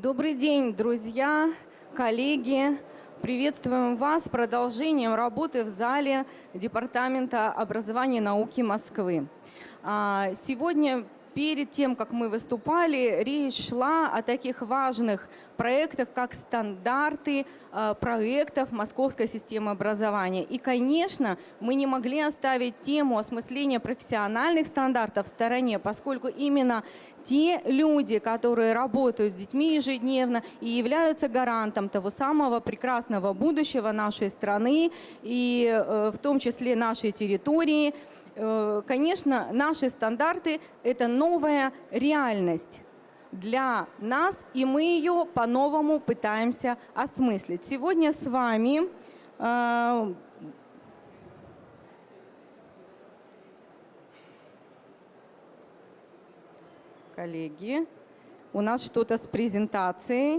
Добрый день, друзья, коллеги. Приветствуем вас с продолжением работы в зале Департамента образования и науки Москвы. Сегодня, перед тем, как мы выступали, речь шла о таких важных проектах, как стандарты проектов Московской системы образования. И, конечно, мы не могли оставить тему осмысления профессиональных стандартов в стороне, поскольку именно те люди, которые работают с детьми ежедневно и являются гарантом того самого прекрасного будущего нашей страны и в том числе нашей территории. Конечно, наши стандарты – это новая реальность для нас, и мы ее по-новому пытаемся осмыслить. Сегодня с вами коллеги, у нас что-то с презентацией.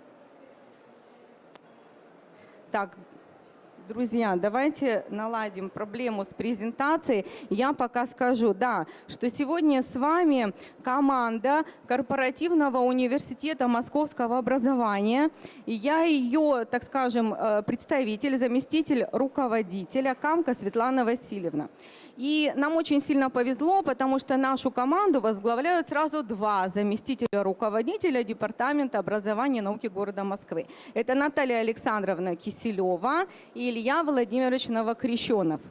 Так, друзья, давайте наладим проблему с презентацией. Я пока скажу, да, что сегодня с вами команда Корпоративного университета московского образования. И я ее, так скажем, представитель, заместитель руководителя Камко Светлана Васильевна. И нам очень сильно повезло, потому что нашу команду возглавляют сразу два заместителя руководителя Департамента образования и науки города Москвы. Это Наталья Александровна Киселева и Илья Владимирович Новокрещенов.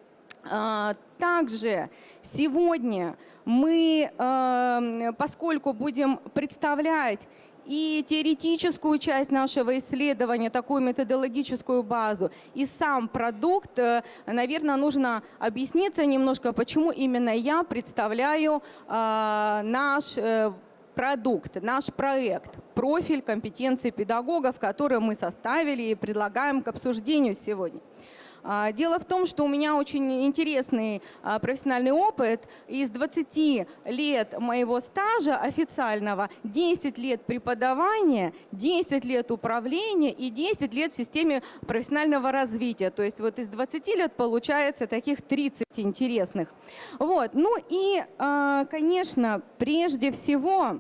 Также сегодня мы, поскольку будем представлять и теоретическую часть нашего исследования, такую методологическую базу, и сам продукт, наверное, нужно объясниться немножко, почему именно я представляю наш продукт, наш проект, профиль компетенций педагогов, который мы составили и предлагаем к обсуждению сегодня. Дело в том, что у меня очень интересный профессиональный опыт. Из 20 лет моего стажа официального 10 лет преподавания, 10 лет управления и 10 лет в системе профессионального развития. То есть вот из 20 лет получается таких 30 интересных. Вот. Ну и, конечно, прежде всего,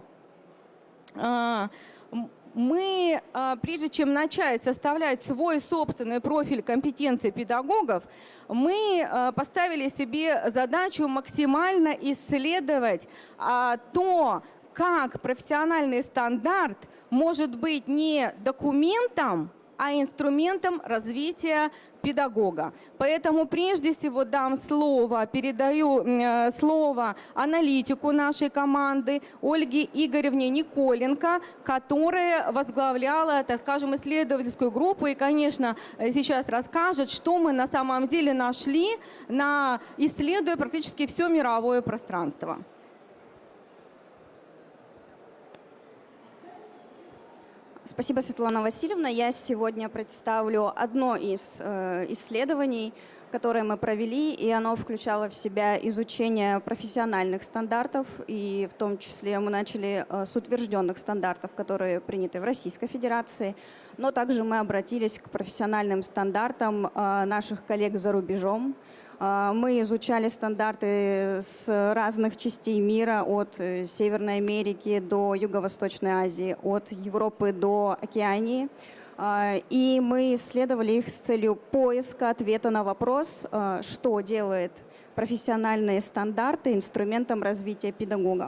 мы, прежде чем начать составлять свой собственный профиль компетенций педагогов, мы поставили себе задачу максимально исследовать то, как профессиональный стандарт может быть не документом, а инструментом развития педагога. Поэтому прежде всего передаю слово аналитику нашей команды Ольге Игоревне Николенко, которая возглавляла, так скажем, исследовательскую группу и, конечно, сейчас расскажет, что мы на самом деле нашли, исследуя практически все мировое пространство. Спасибо, Светлана Васильевна. Я сегодня представлю одно из исследований, которое мы провели, и оно включало в себя изучение профессиональных стандартов, и в том числе мы начали с утвержденных стандартов, которые приняты в Российской Федерации, но также мы обратились к профессиональным стандартам наших коллег за рубежом. Мы изучали стандарты с разных частей мира, от Северной Америки до Юго-Восточной Азии, от Европы до Океании. И мы исследовали их с целью поиска ответа на вопрос, что делает профессиональные стандарты инструментом развития педагога.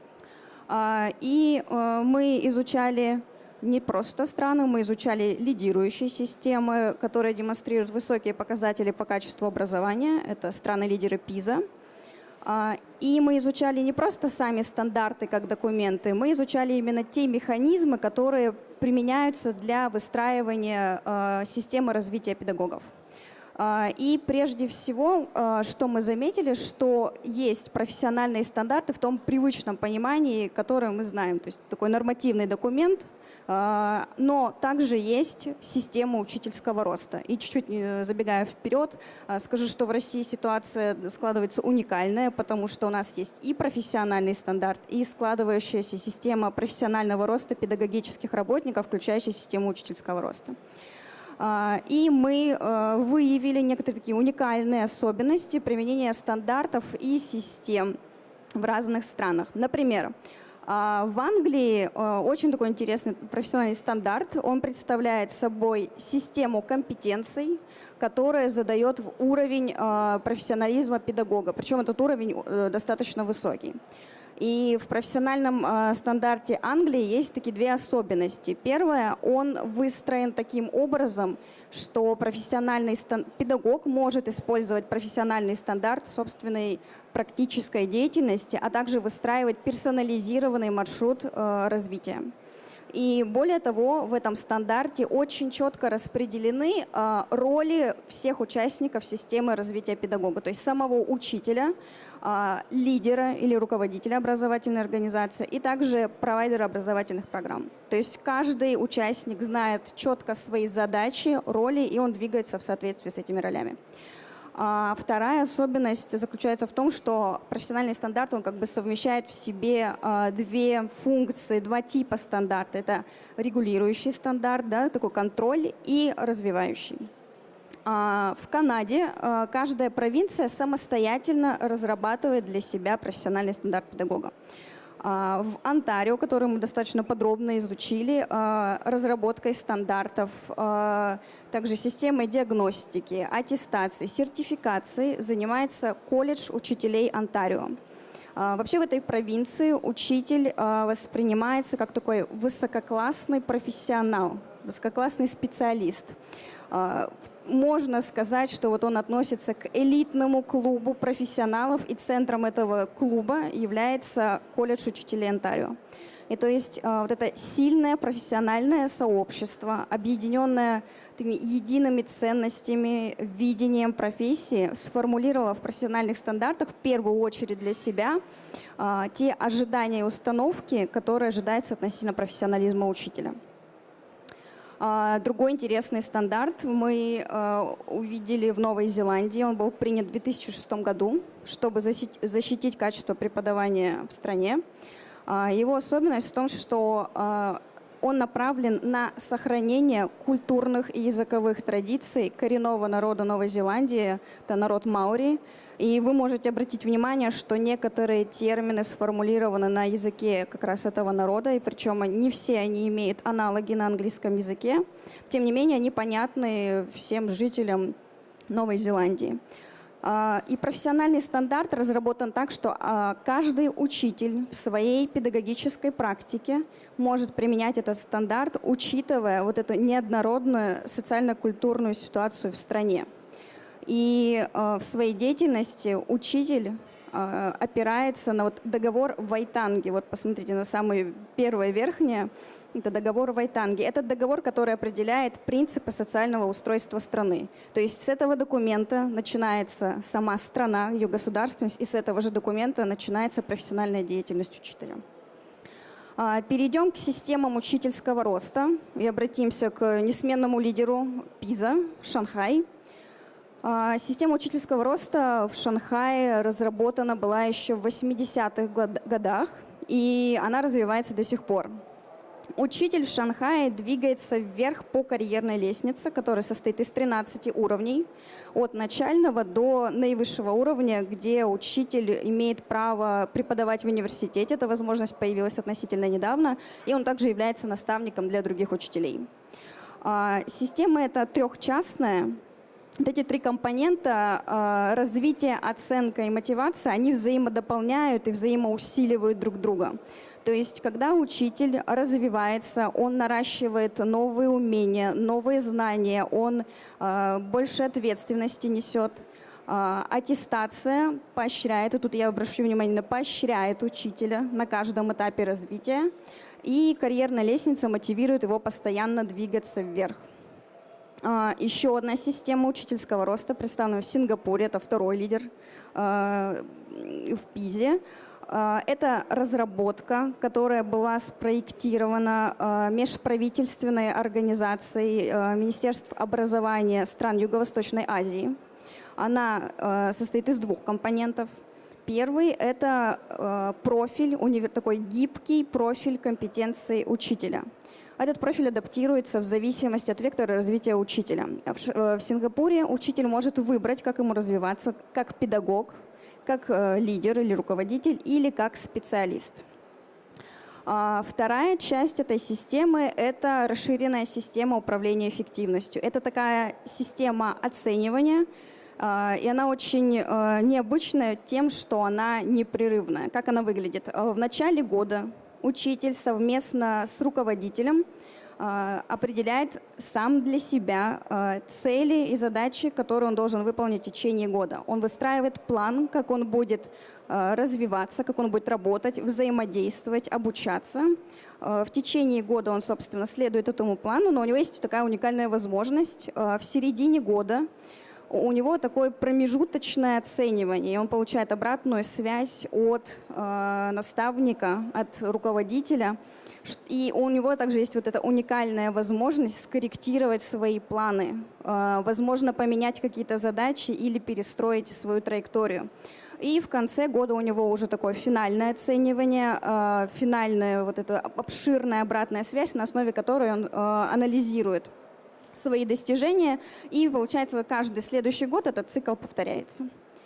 И мы изучали не просто страны, мы изучали лидирующие системы, которые демонстрируют высокие показатели по качеству образования. Это страны-лидеры ПИЗа. И мы изучали не просто сами стандарты как документы, мы изучали именно те механизмы, которые применяются для выстраивания системы развития педагогов. И прежде всего, что мы заметили, что есть профессиональные стандарты в том привычном понимании, которое мы знаем. То есть такой нормативный документ, но также есть система учительского роста. И чуть-чуть забегая вперед, скажу, что в России ситуация складывается уникальная, потому что у нас есть и профессиональный стандарт, и складывающаяся система профессионального роста педагогических работников, включающая систему учительского роста. И мы выявили некоторые такие уникальные особенности применения стандартов и систем в разных странах. Например, В Англии очень такой интересный профессиональный стандарт. Он представляет собой систему компетенций, которая задает уровень профессионализма педагога. Причем этот уровень достаточно высокий. И в профессиональном стандарте Англии есть такие две особенности. Первое, он выстроен таким образом, что профессиональный педагог может использовать профессиональный стандарт собственной практической деятельности, а также выстраивать персонализированный маршрут развития. И более того, в этом стандарте очень четко распределены роли всех участников системы развития педагога, то есть самого учителя, лидера или руководителя образовательной организации и также провайдера образовательных программ. То есть каждый участник знает четко свои задачи, роли, и он двигается в соответствии с этими ролями. Вторая особенность заключается в том, что профессиональный стандарт, он как бы совмещает в себе две функции, два типа стандарта. Это регулирующий стандарт, да, такой контроль, и развивающий. В Канаде каждая провинция самостоятельно разрабатывает для себя профессиональный стандарт педагога. В Онтарио, который мы достаточно подробно изучили, разработкой стандартов, также системой диагностики, аттестации, сертификации занимается колледж учителей Онтарио. Вообще в этой провинции учитель воспринимается как такой высококлассный профессионал, высококлассный специалист. Можно сказать, что вот он относится к элитному клубу профессионалов, и центром этого клуба является колледж учителей Онтарио. И то есть вот это сильное профессиональное сообщество, объединенное такими едиными ценностями, видением профессии, сформулировало в профессиональных стандартах в первую очередь для себя те ожидания и установки, которые ожидаются относительно профессионализма учителя. Другой интересный стандарт мы увидели в Новой Зеландии. Он был принят в 2006 году, чтобы защитить качество преподавания в стране. Его особенность в том, что он направлен на сохранение культурных и языковых традиций коренного народа Новой Зеландии, это народ маори. И вы можете обратить внимание, что некоторые термины сформулированы на языке как раз этого народа, и причем не все они имеют аналоги на английском языке. Тем не менее, они понятны всем жителям Новой Зеландии. И профессиональный стандарт разработан так, что каждый учитель в своей педагогической практике может применять этот стандарт, учитывая вот эту неоднородную социально-культурную ситуацию в стране. И в своей деятельности учитель опирается на вот договор Вайтанги. Вот посмотрите на самое первое верхнее. Это договор Вайтанги. Это договор, который определяет принципы социального устройства страны. То есть с этого документа начинается сама страна, ее государственность, и с этого же документа начинается профессиональная деятельность учителя. Перейдем к системам учительского роста и обратимся к несменному лидеру ПИЗа, Шанхай. Система учительского роста в Шанхае разработана была еще в 80-х годах, и она развивается до сих пор. Учитель в Шанхае двигается вверх по карьерной лестнице, которая состоит из 13 уровней, от начального до наивысшего уровня, где учитель имеет право преподавать в университете. Эта возможность появилась относительно недавно, и он также является наставником для других учителей. Система эта трехчастная. Вот эти три компонента развитие, оценка и мотивация, они взаимодополняют и взаимоусиливают друг друга. То есть, когда учитель развивается, он наращивает новые умения, новые знания, он больше ответственности несет. Аттестация поощряет, и тут я обращу внимание, поощряет учителя на каждом этапе развития. И карьерная лестница мотивирует его постоянно двигаться вверх. Еще одна система учительского роста представлена в Сингапуре, это второй лидер в ПИЗе. Это разработка, которая была спроектирована межправительственной организацией Министерств образования стран Юго-Восточной Азии. Она состоит из двух компонентов. Первый – это профиль, такой гибкий профиль компетенций учителя. Этот профиль адаптируется в зависимости от вектора развития учителя. В Сингапуре учитель может выбрать, как ему развиваться, как педагог, как лидер или руководитель, или как специалист. Вторая часть этой системы – это расширенная система управления эффективностью. Это такая система оценивания, и она очень необычная тем, что она непрерывная. Как она выглядит? В начале года учитель совместно с руководителем определяет сам для себя цели и задачи, которые он должен выполнить в течение года. Он выстраивает план, как он будет развиваться, как он будет работать, взаимодействовать, обучаться. В течение года он, собственно, следует этому плану, но у него есть такая уникальная возможность. В середине года у него такое промежуточное оценивание, и он получает обратную связь от наставника, от руководителя. И у него также есть вот эта уникальная возможность скорректировать свои планы, возможно, поменять какие-то задачи или перестроить свою траекторию. И в конце года у него уже такое финальное оценивание, финальная вот эта обширная обратная связь, на основе которой он анализирует свои достижения. И получается, каждый следующий год этот цикл повторяется.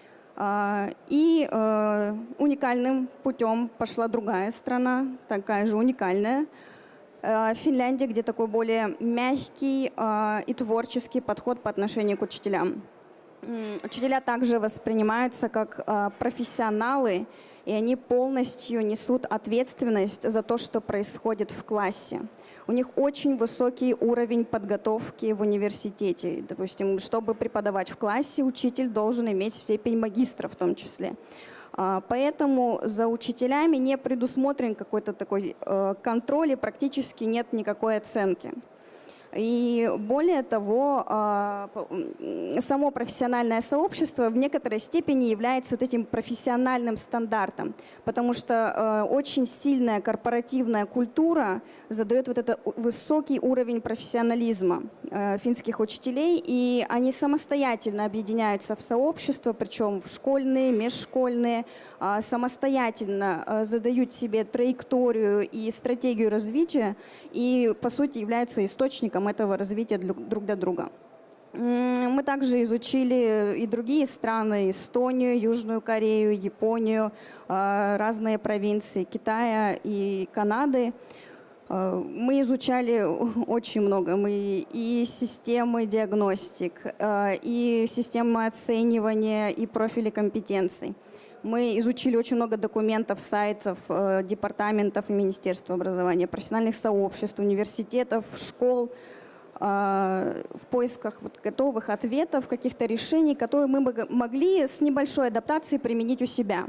И уникальным путем пошла другая страна, такая же уникальная. Финляндия, где такой более мягкий и творческий подход по отношению к учителям. Учителя также воспринимаются как профессионалы, и они полностью несут ответственность за то, что происходит в классе. У них очень высокий уровень подготовки в университете. Допустим, чтобы преподавать в классе, учитель должен иметь степень магистра в том числе. Поэтому за учителями не предусмотрен какой-то такой контроль и практически нет никакой оценки. И более того, само профессиональное сообщество в некоторой степени является вот этим профессиональным стандартом, потому что очень сильная корпоративная культура задает вот этот высокий уровень профессионализма финских учителей, и они самостоятельно объединяются в сообщества, причем в школьные, межшкольные, самостоятельно задают себе траекторию и стратегию развития, и, по сути, являются источником этого развития друг для друга. Мы также изучили и другие страны: Эстонию, Южную Корею, Японию, разные провинции Китая и Канады. Мы изучали очень много. Мы и системы диагностик, и системы оценивания, и профили компетенций. Мы изучили очень много документов, сайтов, департаментов и Министерства образования, профессиональных сообществ, университетов, школ, в поисках вот готовых ответов, каких-то решений, которые мы могли с небольшой адаптацией применить у себя.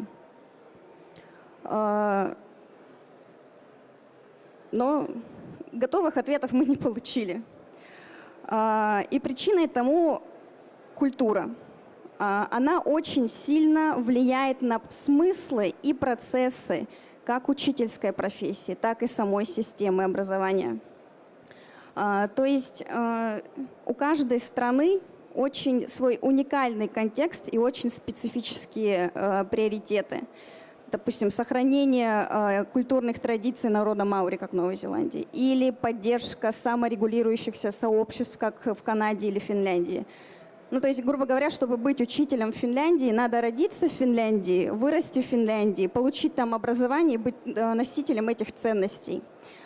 Но готовых ответов мы не получили. И причиной тому культура. Она очень сильно влияет на смыслы и процессы как учительской профессии, так и самой системы образования. То есть у каждой страны очень свой уникальный контекст и очень специфические приоритеты. Допустим, сохранение культурных традиций народа маори, как в Новой Зеландии, или поддержка саморегулирующихся сообществ, как в Канаде или Финляндии. Ну, то есть, грубо говоря, чтобы быть учителем в Финляндии, надо родиться в Финляндии, вырасти в Финляндии, получить там образование и быть носителем этих ценностей.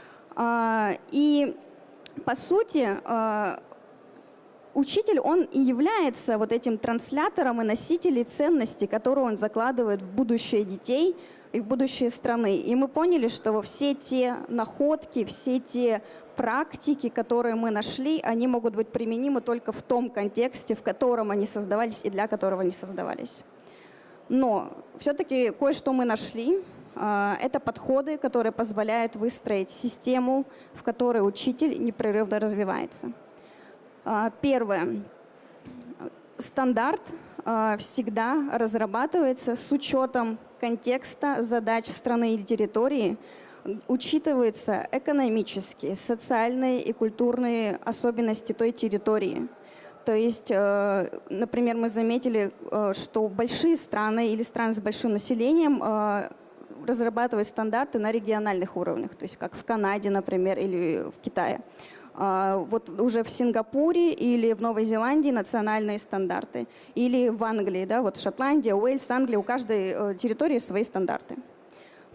И, по сути, учитель, он и является вот этим транслятором и носителем ценностей, которые он закладывает в будущее детей и в будущее страны. И мы поняли, что все те находки, все те практики, которые мы нашли, они могут быть применимы только в том контексте, в котором они создавались и для которого они создавались. Но все-таки кое-что мы нашли. Это подходы, которые позволяют выстроить систему, в которой учитель непрерывно развивается. Первое. Стандарт всегда разрабатывается с учетом контекста, задач страны или территории, учитываются экономические, социальные и культурные особенности той территории. То есть, например, мы заметили, что большие страны или страны с большим населением разрабатывают стандарты на региональных уровнях, то есть как в Канаде, например, или в Китае. Вот уже в Сингапуре или в Новой Зеландии национальные стандарты. Или в Англии, да, вот Шотландия, Уэльс, Англия, у каждой территории свои стандарты.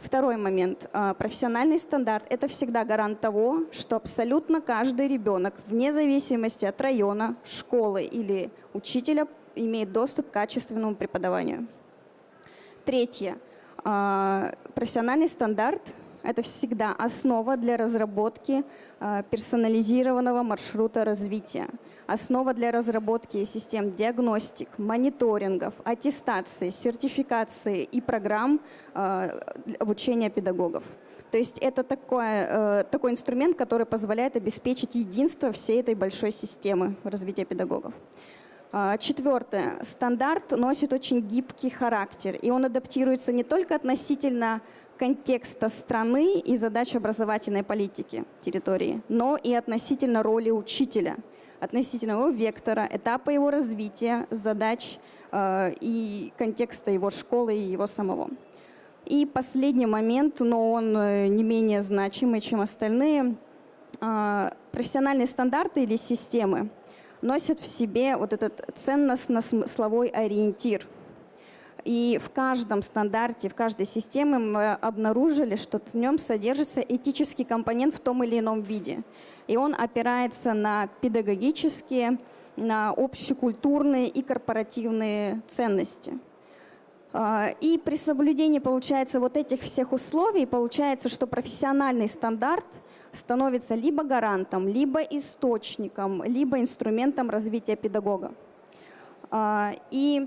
Второй момент. Профессиональный стандарт – это всегда гарант того, что абсолютно каждый ребенок, вне зависимости от района, школы или учителя, имеет доступ к качественному преподаванию. Третье. Профессиональный стандарт – это всегда основа для разработки персонализированного маршрута развития, основа для разработки систем диагностик, мониторингов, аттестации, сертификации и программ обучения педагогов. То есть это такой инструмент, который позволяет обеспечить единство всей этой большой системы развития педагогов. Четвертое. Стандарт носит очень гибкий характер, и он адаптируется не только относительно контекста страны и задач образовательной политики территории, но и относительно роли учителя, относительно его вектора, этапа его развития, задач и контекста его школы и его самого. И последний момент, но он не менее значимый, чем остальные. Профессиональные стандарты или системы носят в себе вот этот ценностно-смысловой ориентир. И в каждом стандарте, в каждой системе мы обнаружили, что в нем содержится этический компонент в том или ином виде. И он опирается на педагогические, на общекультурные и корпоративные ценности. И при соблюдении, получается, вот этих всех условий, получается, что профессиональный стандарт становится либо гарантом, либо источником, либо инструментом развития педагога. И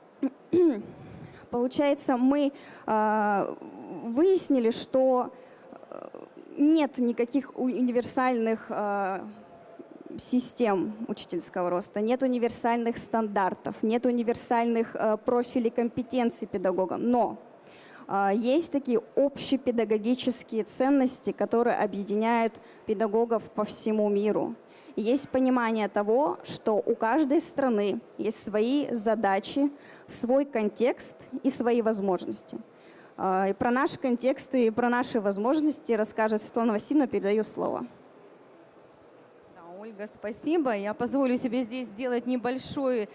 получается, мы выяснили, что нет никаких универсальных систем учительского роста, нет универсальных стандартов, нет универсальных профилей компетенций педагога. Но есть такие общепедагогические ценности, которые объединяют педагогов по всему миру. И есть понимание того, что у каждой страны есть свои задачи, свой контекст и свои возможности. И про наш контекст и про наши возможности расскажет Светлана Васильевна. Передаю слово. Ольга, спасибо. Я позволю себе здесь сделать небольшую,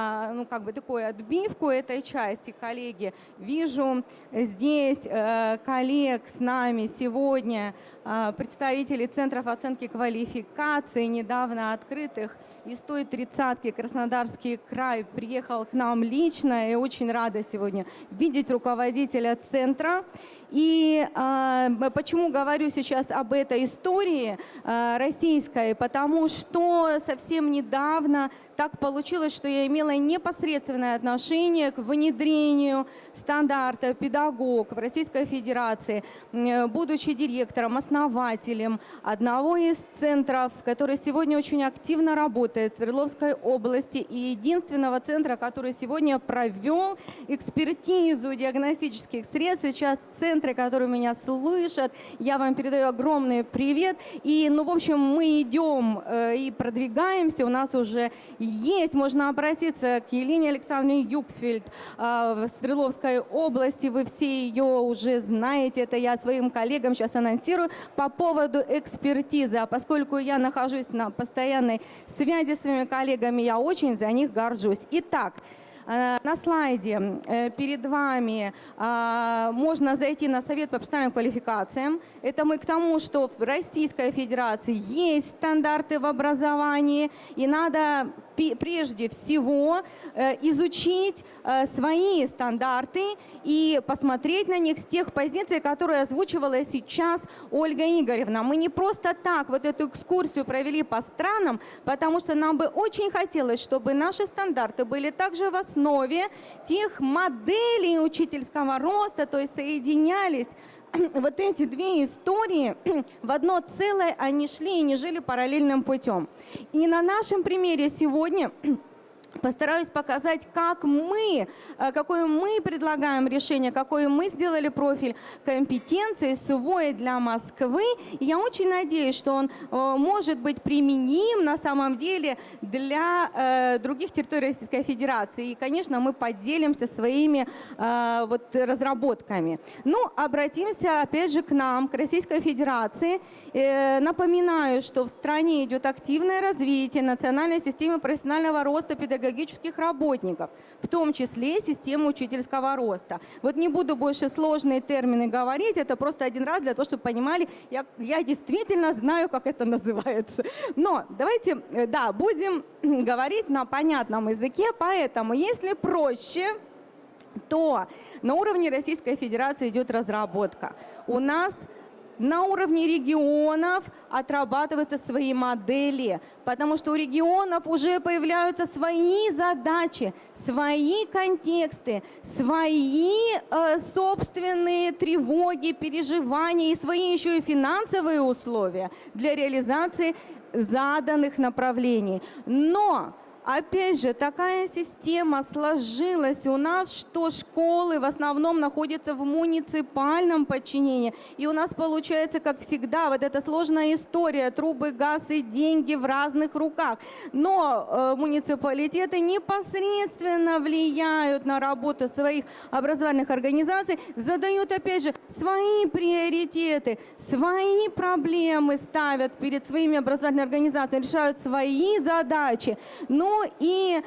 такую отбивку этой части. Коллеги, вижу здесь коллег с нами сегодня, представителей центров оценки квалификации, недавно открытых. Из той 30-ки Краснодарский край приехал к нам лично, и очень рада сегодня видеть руководителя центра. И почему говорю сейчас об этой истории российской? Потому что совсем недавно так получилось, что я имела непосредственное отношение к внедрению стандартов педагог в Российской Федерации, будучи директором, основателем одного из центров, который сегодня очень активно работает в Свердловской области, и единственного центра, который сегодня провел экспертизу диагностических средств. Сейчас центры, которые меня слышат, я вам передаю огромный привет. И, в общем, мы идем и продвигаемся. У нас уже есть, можно обратиться к Елене Александровне Юкфельд в Свердловской области. Вы все ее уже знаете. Это я своим коллегам сейчас анонсирую по поводу экспертизы. А поскольку я нахожусь на постоянной связи с своими коллегами, я очень за них горжусь. Итак, на слайде перед вами можно зайти на Совет по профессиональным квалификациям. Это мы к тому, что в Российской Федерации есть стандарты в образовании, и надо прежде всего изучить свои стандарты и посмотреть на них с тех позиций, которые озвучивала сейчас Ольга Игоревна. Мы не просто так вот эту экскурсию провели по странам, потому что нам бы очень хотелось, чтобы наши стандарты были также в основе тех моделей учительского роста, то есть соединялись вот эти две истории в одно целое, они шли и не жили параллельным путем. И на нашем примере сегодня постараюсь показать, какое мы предлагаем решение, какой мы сделали профиль компетенции свой для Москвы. И я очень надеюсь, что он может быть применим на самом деле для других территорий Российской Федерации. И, конечно, мы поделимся своими разработками. Обратимся опять же к нам, к Российской Федерации. Напоминаю, что в стране идет активное развитие национальной системы профессионального роста педагогических педагогических работников, в том числе системы учительского роста. Вот не буду больше сложные термины говорить, это просто один раз для того, чтобы понимали, я действительно знаю, как это называется. Но давайте, да, будем говорить на понятном языке, поэтому, если проще, то на уровне Российской Федерации идет разработка. У нас на уровне регионов отрабатываются свои модели, потому что у регионов уже появляются свои задачи, свои контексты, свои собственные тревоги, переживания и свои еще и финансовые условия для реализации заданных направлений. Но опять же, такая система сложилась у нас, что школы в основном находятся в муниципальном подчинении. И у нас получается, как всегда, вот эта сложная история, трубы, газ и деньги в разных руках. Но муниципалитеты непосредственно влияют на работу своих образовательных организаций, задают, опять же, свои приоритеты, свои проблемы ставят перед своими образовательными организациями, решают свои задачи. Ну и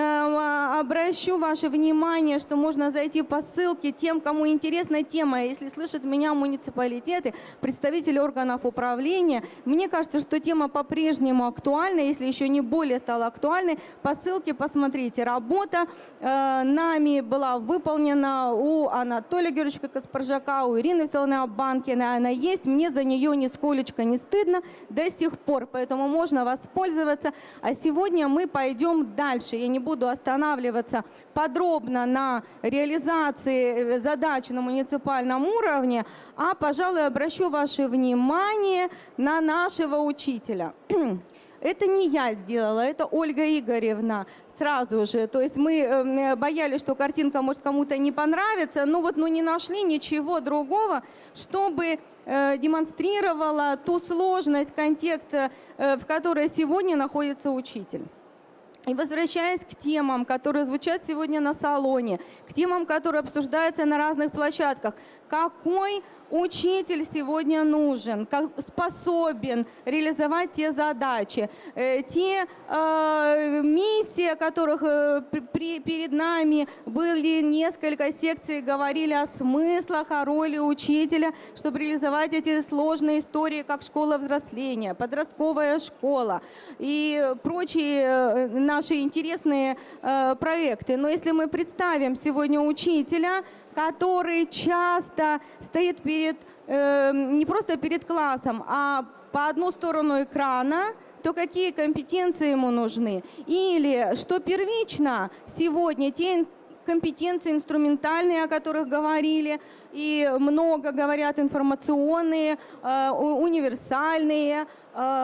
обращу ваше внимание, что можно зайти по ссылке тем, кому интересна тема. Если слышат меня муниципалитеты, представители органов управления, мне кажется, что тема по-прежнему актуальна, если еще не более стала актуальной. По ссылке посмотрите. Работа нами была выполнена у Анатолия Георгиевича Каспаржака, у Ирины Васильевны Абанкиной. Она есть, мне за нее нисколечко не стыдно до сих пор, поэтому можно воспользоваться. А сегодня мы пойдем дальше. Я не буду останавливаться подробно на реализации задач на муниципальном уровне, а, пожалуй, обращу ваше внимание на нашего учителя. Это не я сделала, это Ольга Игоревна. Сразу же, то есть мы боялись, что картинка может кому-то не понравиться, но вот не нашли ничего другого, чтобы демонстрировала ту сложность контекста, в которой сегодня находится учитель. И возвращаясь к темам, которые звучат сегодня на салоне, к темам, которые обсуждаются на разных площадках, какой учитель сегодня нужен, способен реализовать те задачи, те миссии, о которых перед нами были несколько секций, говорили о смыслах, о роли учителя, чтобы реализовать эти сложные истории, как школа взросления, подростковая школа и прочие наши интересные проекты. Но если мы представим сегодня учителя, который часто стоит перед, не просто перед классом, а по одну сторону экрана, то какие компетенции ему нужны? Или, что первично сегодня, те компетенции инструментальные, о которых говорили, и много говорят, информационные, универсальные,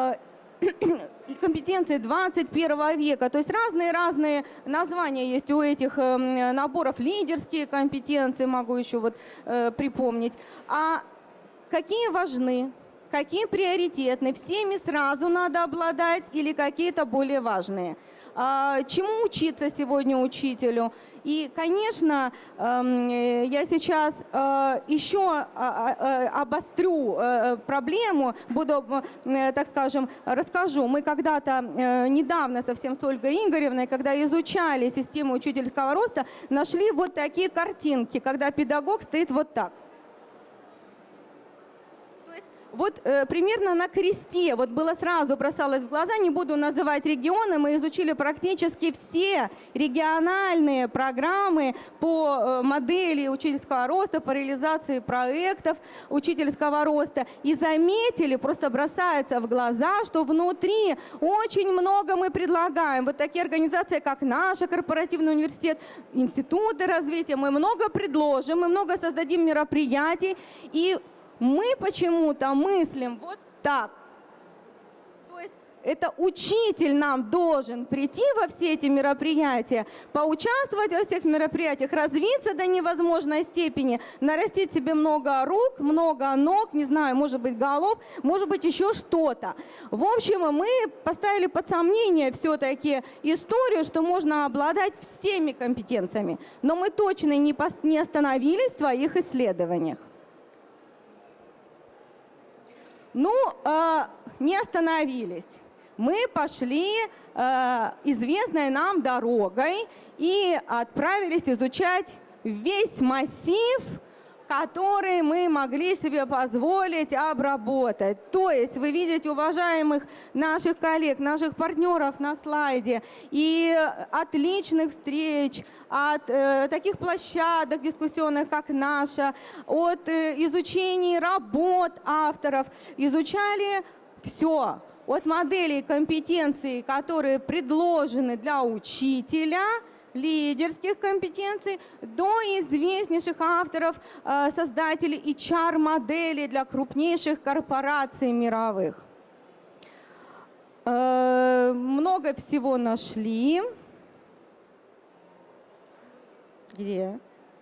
компетенции 21 века. То есть разные названия есть у этих наборов. Лидерские компетенции, могу еще вот припомнить. А какие важны, какие приоритетны? Всеми сразу надо обладать или какие-то более важные? Чему учиться сегодня учителю? И, конечно, я сейчас еще обострю проблему, буду, так скажем, расскажу. Мы когда-то недавно совсем с Ольгой Игоревной, когда изучали систему учительского роста, нашли вот такие картинки, когда педагог стоит вот так. Вот примерно на кресте, вот было сразу бросалось в глаза, не буду называть регионы, мы изучили практически все региональные программы по модели учительского роста, по реализации проектов учительского роста. И заметили, просто бросается в глаза, что внутри очень много мы предлагаем. Вот такие организации, как наша, корпоративный университет, институты развития, мы много предложим, мы много создадим мероприятий. И мы почему-то мыслим вот так. То есть это учитель нам должен прийти во все эти мероприятия, поучаствовать во всех мероприятиях, развиться до невозможной степени, нарастить себе много рук, много ног, не знаю, может быть, голов, может быть, еще что-то. В общем, мы поставили под сомнение все-таки историю, что можно обладать всеми компетенциями. Но мы точно не остановились в своих исследованиях. Ну, не остановились. Мы пошли известной нам дорогой и отправились изучать весь массив, который мы могли себе позволить обработать. То есть вы видите уважаемых наших коллег, наших партнеров на слайде, и отличных встреч, от таких площадок дискуссионных, как наша, от изучения работ авторов, изучали все. От моделей компетенций, которые предложены для учителя, лидерских компетенций, до известнейших авторов, создателей HR-моделей для крупнейших корпораций мировых. Много всего нашли. Где?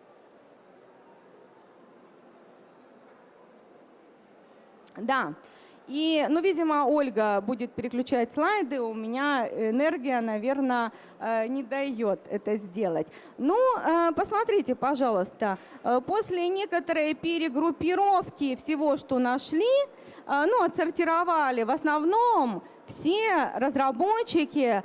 Да. И, ну, видимо, Ольга будет переключать слайды, у меня энергия, наверное, не дает это сделать. Ну, посмотрите, пожалуйста, после некоторой перегруппировки всего, что нашли, ну, отсортировали, в основном все разработчики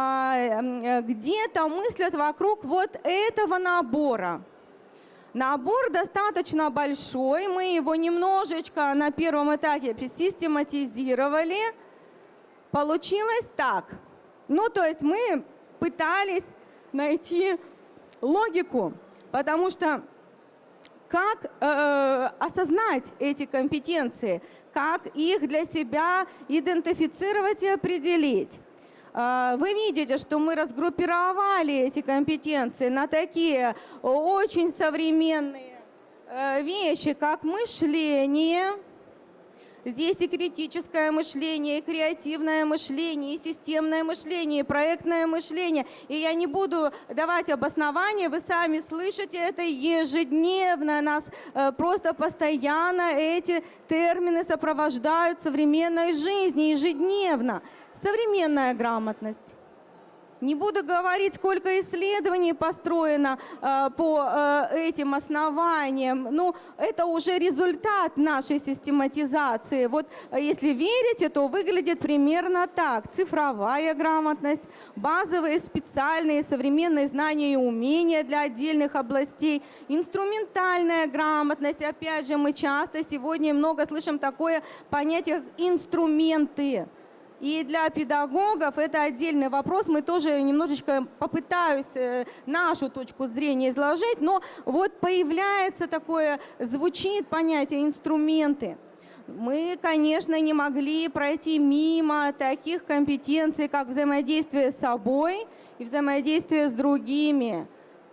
где-то мыслят вокруг вот этого набора. Набор достаточно большой, мы его немножечко на первом этапе систематизировали. Получилось так. Ну, то есть мы пытались найти логику, потому что как осознать эти компетенции, как их для себя идентифицировать и определить. Вы видите, что мы разгруппировали эти компетенции на такие очень современные вещи, как мышление. Здесь и критическое мышление, и креативное мышление, и системное мышление, и проектное мышление. И я не буду давать обоснования, вы сами слышите это ежедневно. Нас просто постоянно эти термины сопровождают в современной жизни ежедневно. Современная грамотность. Не буду говорить, сколько исследований построено по этим основаниям. Ну, это уже результат нашей систематизации. Вот если верите, то выглядит примерно так. Цифровая грамотность, базовые, специальные, современные знания и умения для отдельных областей, инструментальная грамотность. Опять же, мы часто сегодня много слышим такое понятие как инструменты. И для педагогов это отдельный вопрос. Мы тоже немножечко попытаюсь нашу точку зрения изложить, но вот появляется такое, звучит понятие инструменты. Мы, конечно, не могли пройти мимо таких компетенций, как взаимодействие с собой и взаимодействие с другими.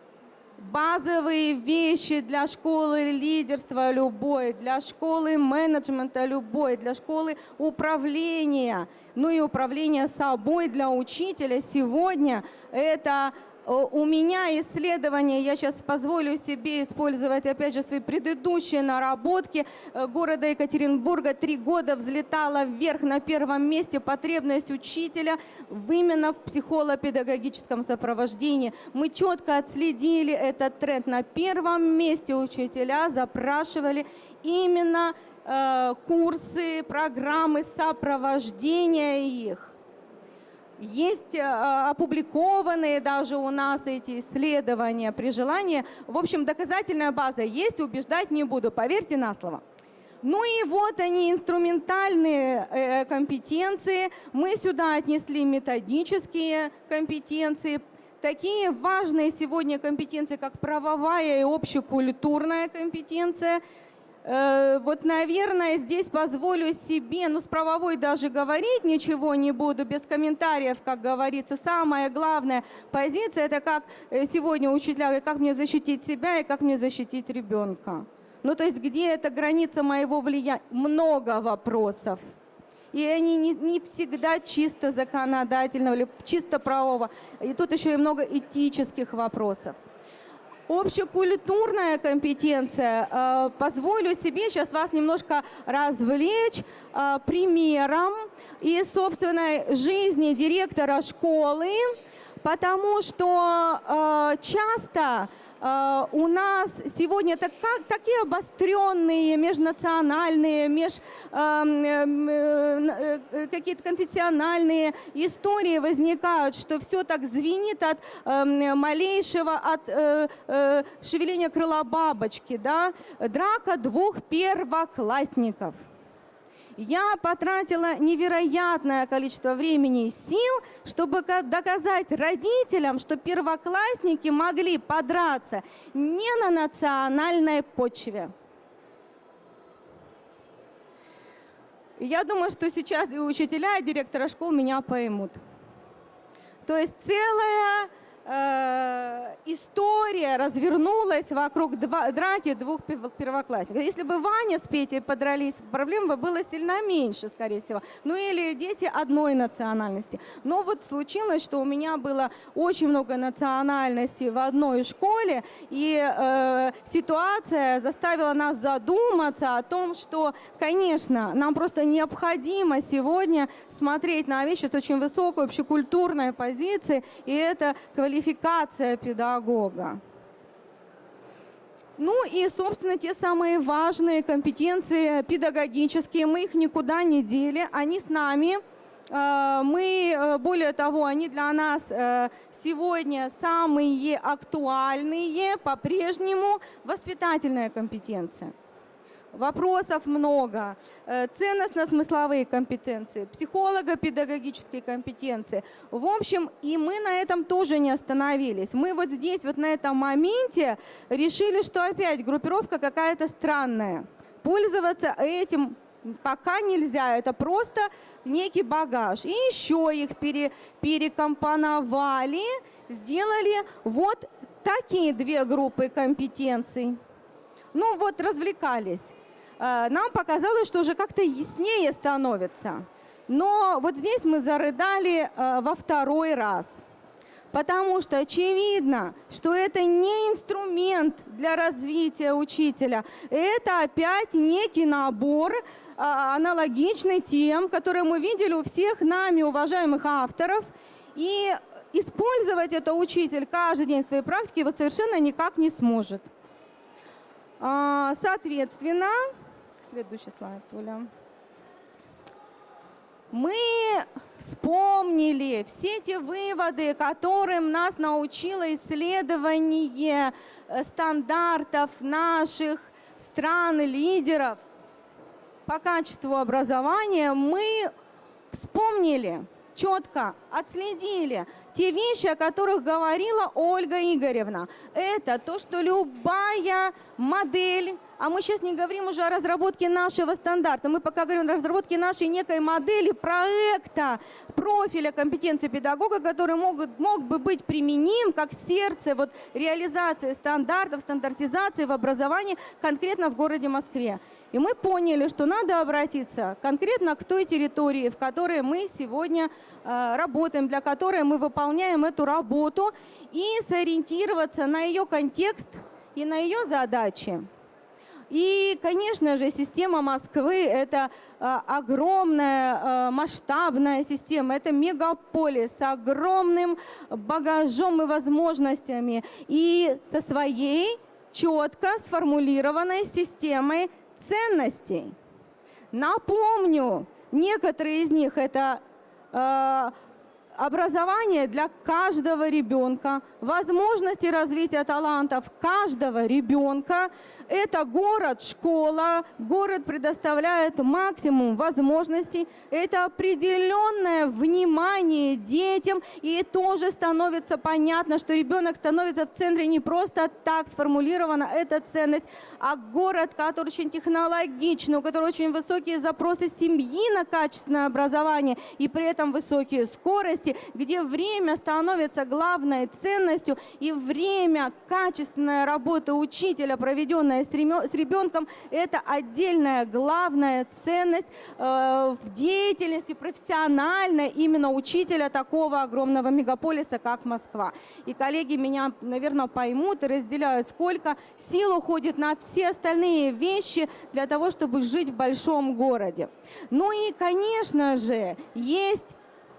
Базовые вещи для школы лидерства любой, для школы менеджмента любой, для школы управления, ну и управления собой для учителя сегодня это у меня исследование, я сейчас позволю себе использовать опять же свои предыдущие наработки города Екатеринбурга. 3 года взлетала вверх на первом месте потребность учителя именно в психолого-педагогическом сопровождении. Мы четко отследили этот тренд. На первом месте учителя запрашивали именно курсы, программы сопровождения их. Есть опубликованные даже у нас эти исследования при желании. В общем, доказательная база есть, убеждать не буду, поверьте на слово. Ну и вот они, инструментальные компетенции. Мы сюда отнесли методические компетенции. Такие важные сегодня компетенции, как правовая и общекультурная компетенция. Вот, наверное, здесь позволю себе, ну, с правовой даже говорить ничего не буду, без комментариев, как говорится. Самая главная позиция – это как сегодня учителя говорят, как мне защитить себя и как мне защитить ребенка. Ну, то есть, где эта граница моего влияния? Много вопросов. И они не всегда чисто законодательного или чисто правового. И тут еще и много этических вопросов. Общекультурная компетенция. Позволю себе сейчас вас немножко развлечь примером из собственной жизни директора школы, потому что часто У нас сегодня такие обостренные межнациональные, какие-то конфессиональные истории возникают, что все так звенит от малейшего, от шевеления крыла бабочки, да? Драка двух первоклассников. Я потратила невероятное количество времени и сил, чтобы доказать родителям, что первоклассники могли подраться не на национальной почве. Я думаю, что сейчас и учителя, и директора школ меня поймут. То есть целая история развернулась вокруг драки двух первоклассников. Если бы Ваня с Петей подрались, проблем бы было сильно меньше, скорее всего. Ну или дети одной национальности. Но вот случилось, что у меня было очень много национальностей в одной школе, и ситуация заставила нас задуматься о том, что, конечно, нам просто необходимо сегодня смотреть на вещи с очень высокой общекультурной позиции, и это квалификация педагога. Ну и, собственно, те самые важные компетенции педагогические, мы их никуда не дели, они с нами. Мы, более того, они для нас сегодня самые актуальные, по-прежнему воспитательная компетенция. Вопросов много. Ценностно-смысловые компетенции, психолого-педагогические компетенции. В общем, и мы на этом тоже не остановились. Мы вот здесь, вот на этом моменте решили, что опять группировка какая-то странная. Пользоваться этим пока нельзя, это просто некий багаж. И еще их перекомпоновали, сделали вот такие две группы компетенций. Ну вот, развлекались. Нам показалось, что уже как-то яснее становится. Но вот здесь мы зарыдали во второй раз. Потому что очевидно, что это не инструмент для развития учителя. Это опять некий набор, аналогичный тем, которые мы видели у всех нами уважаемых авторов. И использовать это учитель каждый день в своей практике вот совершенно никак не сможет. Соответственно, следующий слайд, Оля. Мы вспомнили все те выводы, которым нас научило исследование стандартов наших стран-лидеров по качеству образования. Мы вспомнили, четко отследили те вещи, о которых говорила Ольга Игоревна. Это то, что любая модель, а мы сейчас не говорим уже о разработке нашего стандарта, мы пока говорим о разработке нашей некой модели, проекта, профиля компетенции педагога, который мог бы быть применим как сердце вот, реализации стандартов, стандартизации в образовании конкретно в городе Москве. И мы поняли, что надо обратиться конкретно к той территории, в которой мы сегодня работаем, для которой мы выполняем эту работу, и сориентироваться на ее контекст и на ее задачи. И, конечно же, система Москвы – это огромная масштабная система, это мегаполис с огромным багажом и возможностями, и со своей четко сформулированной системой ценностей. Напомню, некоторые из них – это образование для каждого ребенка, возможности развития талантов каждого ребенка. Это город, школа. Город предоставляет максимум возможностей. Это определенное внимание детям. И тоже становится понятно, что ребенок становится в центре не просто так сформулирована эта ценность, а город, который очень технологичный, у которого очень высокие запросы семьи на качественное образование и при этом высокие скорости, где время становится главной ценностью, и время, качественная работа учителя, проведенная с ребенком, это отдельная главная ценность в деятельности профессиональной именно учителя такого огромного мегаполиса, как Москва. И коллеги меня, наверное, поймут и разделяют, сколько сил уходит на все остальные вещи для того, чтобы жить в большом городе. Ну и, конечно же, есть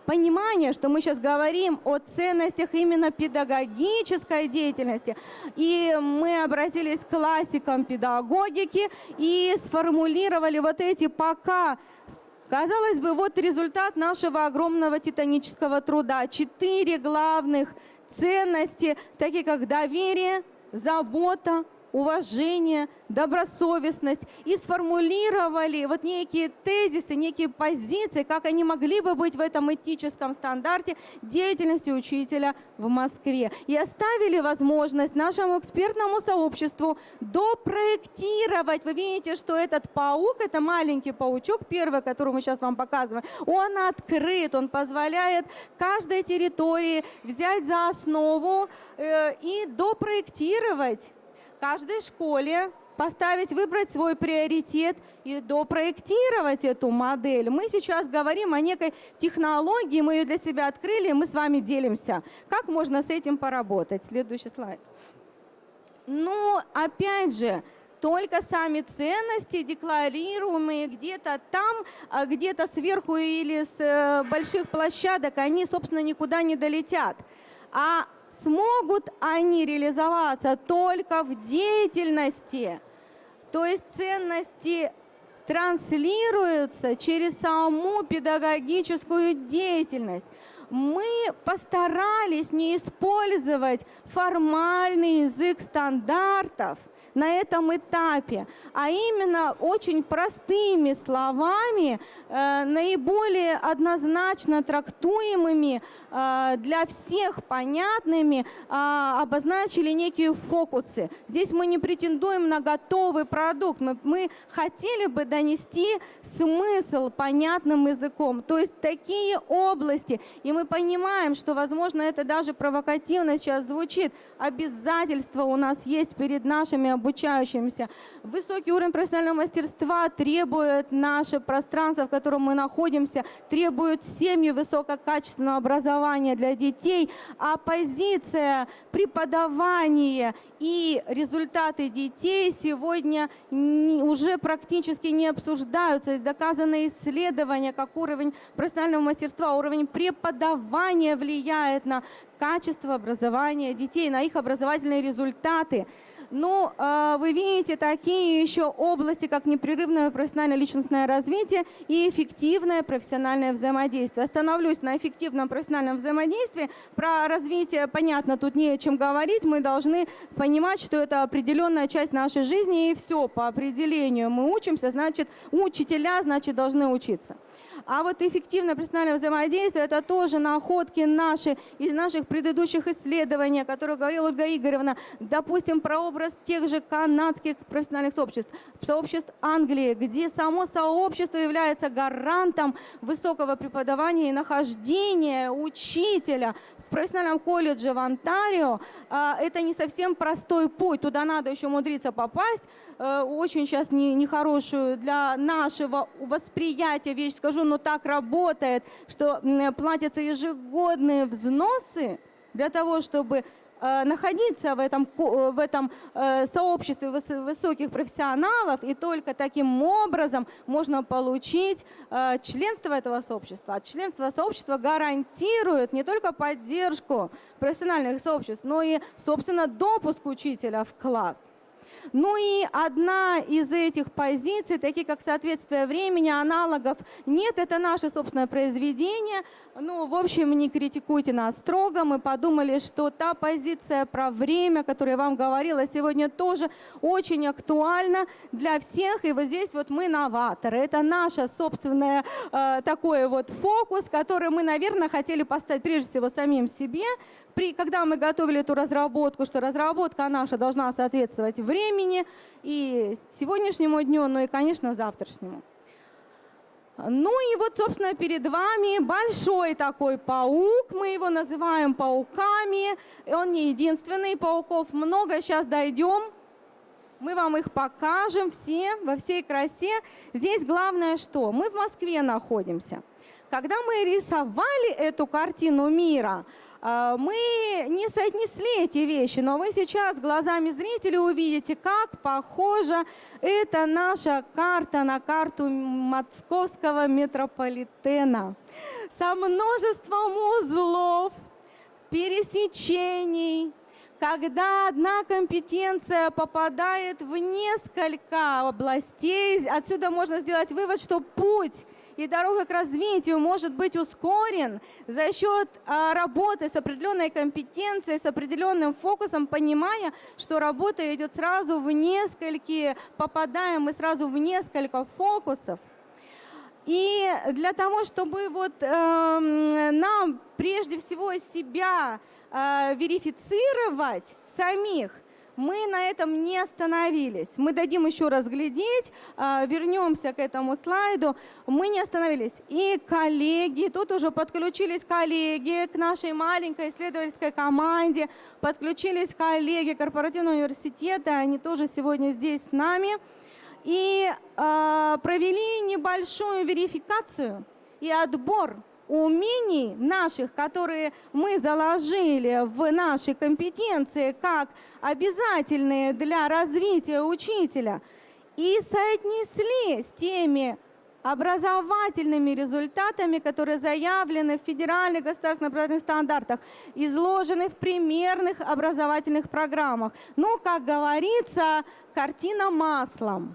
понимание, что мы сейчас говорим о ценностях именно педагогической деятельности. И мы обратились к классикам педагогики и сформулировали вот эти пока, казалось бы, вот результат нашего огромного титанического труда. 4 главных ценности, такие как доверие, забота, уважение, добросовестность, и сформулировали вот некие тезисы, некие позиции, как они могли бы быть в этом этическом стандарте деятельности учителя в Москве. И оставили возможность нашему экспертному сообществу допроектировать. Вы видите, что этот паук, это маленький паучок, первый, который мы сейчас вам показываем, он открыт, он позволяет каждой территории взять за основу и допроектировать каждой школе, поставить, выбрать свой приоритет и допроектировать эту модель. Мы сейчас говорим о некой технологии, мы ее для себя открыли, и мы с вами делимся. Как можно с этим поработать? Следующий слайд. Ну, опять же, только сами ценности, декларируемые где-то там, где-то сверху или с больших площадок, они, собственно, никуда не долетят. А смогут они реализоваться только в деятельности, то есть ценности транслируются через саму педагогическую деятельность. Мы постарались не использовать формальный язык стандартов на этом этапе, а именно очень простыми словами, наиболее однозначно трактуемыми, для всех понятными, обозначили некие фокусы. Здесь мы не претендуем на готовый продукт, мы хотели бы донести смысл понятным языком, то есть такие области, и мы понимаем, что, возможно, это даже провокативно сейчас звучит, обязательства у нас есть перед нашими обучающимися. Высокий уровень профессионального мастерства требует наше пространство, в котором мы находимся, требует семьи высококачественного образования для детей, а позиция преподавания и результаты детей сегодня уже практически не обсуждаются. Есть доказанные исследования, как уровень профессионального мастерства, уровень преподавания влияет на качество образования детей, на их образовательные результаты. Ну, вы видите такие еще области, как непрерывное профессионально-личностное развитие и эффективное профессиональное взаимодействие. Остановлюсь на эффективном профессиональном взаимодействии. Про развитие, понятно, тут не о чем говорить. Мы должны понимать, что это определенная часть нашей жизни, и все по определению. Мы учимся, значит, учителя, значит, должны учиться. А вот эффективное профессиональное взаимодействие – это тоже находки наши из наших предыдущих исследований, о которых говорила Ольга Игоревна. Допустим, про образ тех же канадских профессиональных сообществ Англии, где само сообщество является гарантом высокого преподавания и нахождения учителя в профессиональном колледже в Онтарио. Это не совсем простой путь, туда надо еще умудриться попасть. Очень сейчас нехорошую для нашего восприятия вещь скажу, но так работает, что платятся ежегодные взносы для того, чтобы находиться в этом сообществе высоких профессионалов, и только таким образом можно получить членство этого сообщества. А членство сообщества гарантирует не только поддержку профессиональных сообществ, но и, собственно, допуск учителя в класс. Ну и одна из этих позиций, такие как соответствие времени, аналогов нет, это наше собственное произведение. Ну, в общем, не критикуйте нас строго. Мы подумали, что та позиция про время, которую я вам говорила сегодня, тоже очень актуальна для всех. И вот здесь вот мы новаторы. Это наш собственный такой вот фокус, который мы, наверное, хотели поставить прежде всего самим себе. Когда мы готовили эту разработку, что разработка наша должна соответствовать времени и сегодняшнему дню, ну и, конечно, завтрашнему. Ну и вот, собственно, перед вами большой такой паук, мы его называем пауками, и он не единственный, пауков много, сейчас дойдем. Мы вам их покажем все, во всей красе. Здесь главное что? Мы в Москве находимся. Когда мы рисовали эту картину мира, мы не соотнесли эти вещи, но вы сейчас глазами зрителей увидите, как похожа это наша карта на карту московского метрополитена. со множеством узлов, пересечений, когда одна компетенция попадает в несколько областей. Отсюда можно сделать вывод, что путь и дорога к развитию может быть ускорен за счет работы с определенной компетенцией, с определенным фокусом, понимая, что работа идет сразу в несколько, попадаем мы сразу в несколько фокусов. И для того, чтобы нам прежде всего себя верифицировать самих, мы на этом не остановились. Мы дадим еще раз глядеть, вернемся к этому слайду. Мы не остановились. И коллеги, тут уже подключились коллеги к нашей маленькой исследовательской команде, подключились коллеги корпоративного университета, они тоже сегодня здесь с нами. И провели небольшую верификацию и отбор умений наших, которые мы заложили в наши компетенции как обязательные для развития учителя, и соотнесли с теми образовательными результатами, которые заявлены в федеральных государственных образовательных стандартах, изложены в примерных образовательных программах. Ну, как говорится, картина маслом.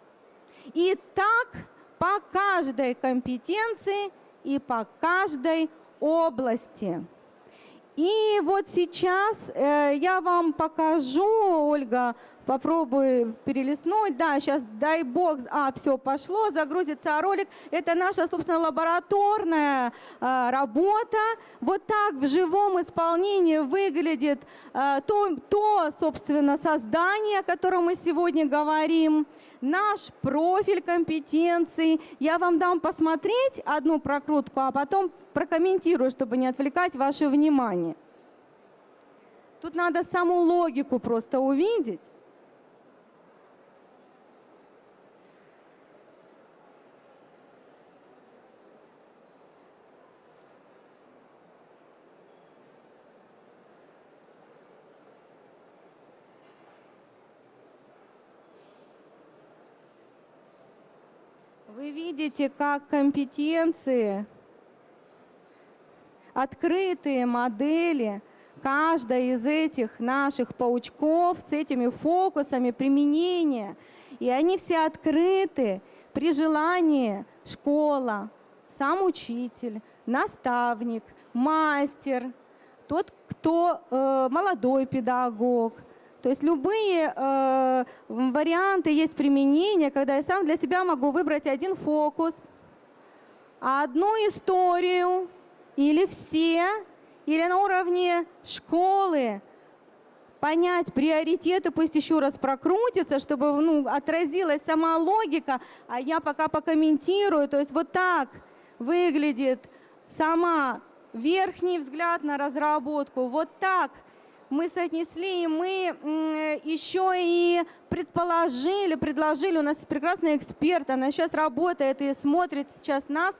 И так по каждой компетенции и по каждой области. И вот сейчас я вам покажу, Ольга, попробую перелистнуть. Да, сейчас, дай бог, все пошло, загрузится ролик. Это наша, собственно, лабораторная работа. Вот так в живом исполнении выглядит то, собственно, создание, о котором мы сегодня говорим. Наш профиль компетенций. Я вам дам посмотреть одну прокрутку, а потом прокомментирую, чтобы не отвлекать ваше внимание. Тут надо саму логику просто увидеть. Вы видите, как компетенции, открытые модели, каждая из этих наших паучков с этими фокусами применения, и они все открыты при желании школа, сам учитель, наставник, мастер, тот, кто молодой педагог. То есть любые варианты есть применения, когда я сам для себя могу выбрать один фокус, одну историю, или все, или на уровне школы понять приоритеты, пусть еще раз прокрутится, чтобы отразилась сама логика, а я пока покомментирую. То есть вот так выглядит сама верхний взгляд на разработку, вот так мы соотнесли, и мы еще и предложили, у нас прекрасный эксперт, она сейчас работает и смотрит сейчас нас,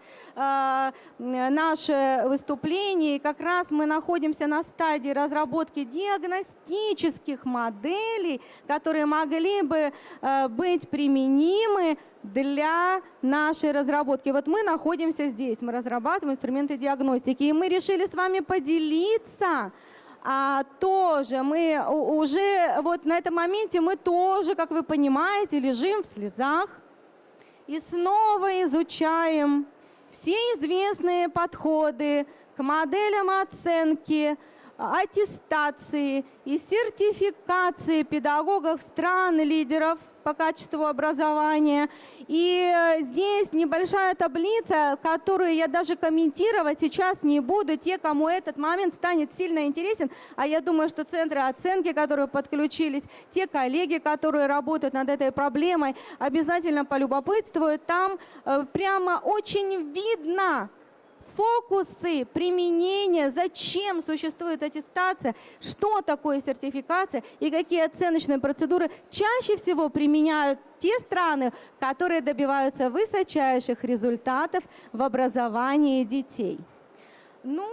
наше выступление, и как раз мы находимся на стадии разработки диагностических моделей, которые могли бы быть применимы для нашей разработки. Вот мы находимся здесь, мы разрабатываем инструменты диагностики, и мы решили с вами поделиться. Тоже мы уже вот на этом моменте мы тоже, как вы понимаете, лежим в слезах и снова изучаем все известные подходы к моделям оценки, аттестации и сертификации педагогов стран-лидеров по качеству образования. И здесь небольшая таблица, которую я даже комментировать сейчас не буду. Те, кому этот момент станет сильно интересен, а я думаю, что центры оценки, которые подключились, те коллеги, которые работают над этой проблемой, обязательно полюбопытствуют. Там прямо очень видно фокусы применения, зачем существует аттестация, что такое сертификация и какие оценочные процедуры чаще всего применяют те страны, которые добиваются высочайших результатов в образовании детей. Ну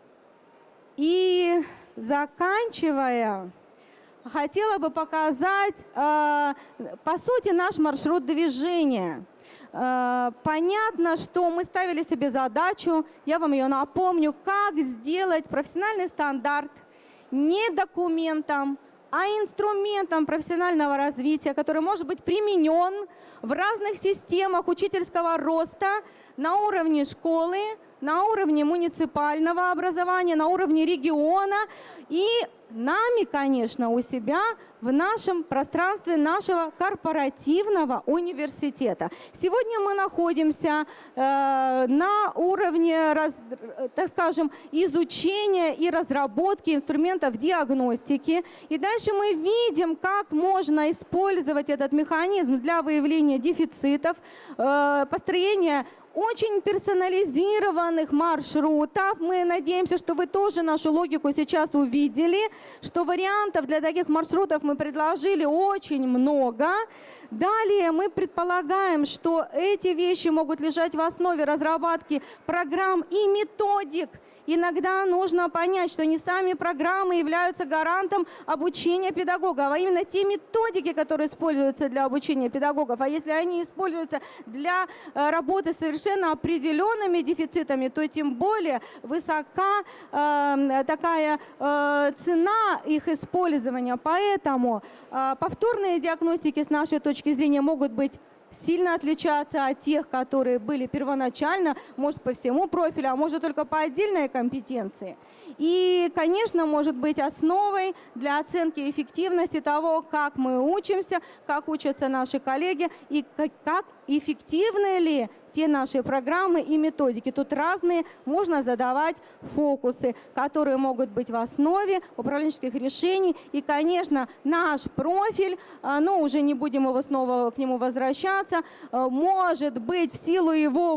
и заканчивая, хотела бы показать, по сути, наш маршрут движения. Понятно, что мы ставили себе задачу, я вам ее напомню, как сделать профессиональный стандарт не документом, а инструментом профессионального развития, который может быть применен в разных системах учительского роста на уровне школы, на уровне муниципального образования, на уровне региона и нами, конечно, у себя в нашем пространстве нашего корпоративного университета. Сегодня мы находимся на уровне, так скажем, изучения и разработки инструментов диагностики. И дальше мы видим, как можно использовать этот механизм для выявления дефицитов, построения очень персонализированных маршрутов. Мы надеемся, что вы тоже нашу логику сейчас увидели, что вариантов для таких маршрутов мы предложили очень много. Далее мы предполагаем, что эти вещи могут лежать в основе разработки программ и методик. Иногда нужно понять, что не сами программы являются гарантом обучения педагогов, а именно те методики, которые используются для обучения педагогов. А если они используются для работы с совершенно определенными дефицитами, то тем более высока такая цена их использования. Поэтому повторные диагностики с нашей точки зрения могут быть сильно отличаться от тех, которые были первоначально, может, по всему профилю, а может, только по отдельной компетенции. И, конечно, может быть основой для оценки эффективности того, как мы учимся, как учатся наши коллеги и как эффективны ли те наши программы и методики. Тут разные, можно задавать фокусы, которые могут быть в основе управленческих решений. И, конечно, наш профиль, но уже не будем его снова к нему возвращаться, может быть в силу его,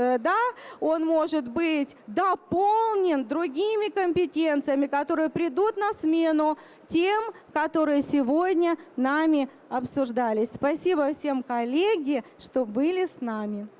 он может быть дополнен другими компетенциями, которые придут на смену тем, которые сегодня нами обсуждались. Спасибо всем, коллеги, что были с нами.